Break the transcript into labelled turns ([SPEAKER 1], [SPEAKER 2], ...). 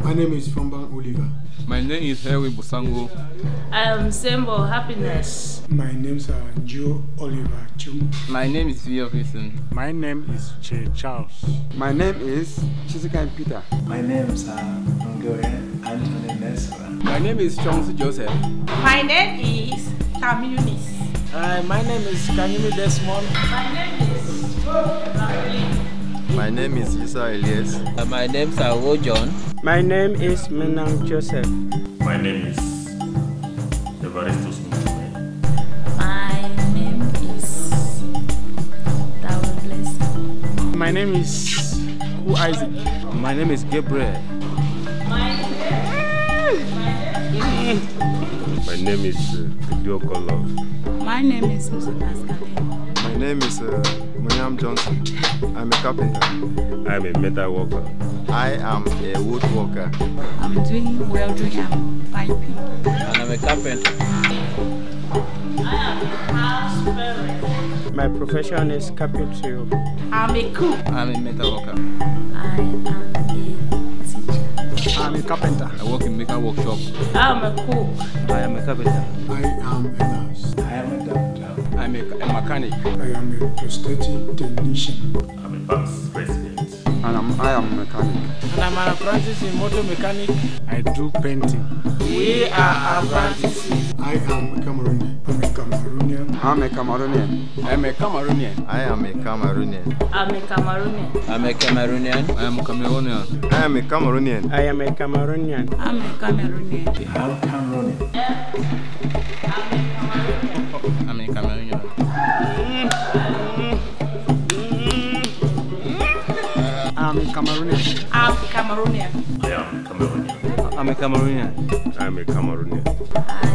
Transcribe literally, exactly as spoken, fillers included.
[SPEAKER 1] My name is Fomban Oliver.
[SPEAKER 2] My name is Harry Busango.
[SPEAKER 3] I am Symbol Happiness.
[SPEAKER 1] My names are Joe Oliver Chung.
[SPEAKER 2] My name is Vio Vincent.
[SPEAKER 4] My name is Che Charles.
[SPEAKER 5] My name is Chizikan Peter.
[SPEAKER 6] My names are Hungarian Anthony Nesra.
[SPEAKER 2] My name is Chongsu Joseph.
[SPEAKER 7] My name is Cameroonian.
[SPEAKER 4] Uh, my name is Kanyumi Desmond.
[SPEAKER 7] My name is Cameroonian.
[SPEAKER 8] My name is Isa Elias.
[SPEAKER 9] Uh, my name is Awo John.
[SPEAKER 10] My name is Menang Joseph.
[SPEAKER 11] My name is Evaristus Mutume.
[SPEAKER 3] My name is Tower Blessing.
[SPEAKER 4] My name is Ku Isaac.
[SPEAKER 9] My name is Gabriel.
[SPEAKER 7] My name,
[SPEAKER 11] My name is Dioko Love.
[SPEAKER 12] My name is Mister Pascal.
[SPEAKER 8] My name is uh, Munyam Johnson. I'm a carpenter.
[SPEAKER 11] I'm a metal worker.
[SPEAKER 8] I am a woodworker.
[SPEAKER 12] I'm doing welding and piping.
[SPEAKER 9] And I'm a carpenter.
[SPEAKER 7] I am a house parent.
[SPEAKER 10] My profession is carpentry.
[SPEAKER 7] I'm a cook.
[SPEAKER 2] I'm a metal worker.
[SPEAKER 3] I am a teacher.
[SPEAKER 4] I'm a carpenter.
[SPEAKER 2] I work in maker workshop.
[SPEAKER 7] I'm a cook.
[SPEAKER 9] I am a carpenter.
[SPEAKER 1] I am a nurse.
[SPEAKER 6] I am a doctor.
[SPEAKER 2] I'm a, a mechanic.
[SPEAKER 1] I am a prosthetic technician.
[SPEAKER 11] I'm a bank president.
[SPEAKER 5] And I'm, I am a mechanic.
[SPEAKER 4] And I'm an apprentice in motor mechanic. I do painting.
[SPEAKER 7] We are apprentices.
[SPEAKER 1] I am a Cameroonian. I'm a Cameroonian.
[SPEAKER 5] I'm a Cameroonian.
[SPEAKER 2] I'm a Cameroonian.
[SPEAKER 8] I am a Cameroonian.
[SPEAKER 3] I'm a Cameroonian.
[SPEAKER 9] I'm a Cameroonian.
[SPEAKER 2] I am a Cameroonian.
[SPEAKER 8] I am a Cameroonian.
[SPEAKER 10] I am a Cameroonian.
[SPEAKER 12] I'm a Cameroonian.
[SPEAKER 6] I'm Cameroonian.
[SPEAKER 2] I'm a Cameroonian.
[SPEAKER 4] I'm a Cameroonian.
[SPEAKER 7] I'm Cameroonian.
[SPEAKER 11] I am Cameroonian.
[SPEAKER 9] I'm a Cameroonian.
[SPEAKER 11] I'm a Cameroonian.
[SPEAKER 3] I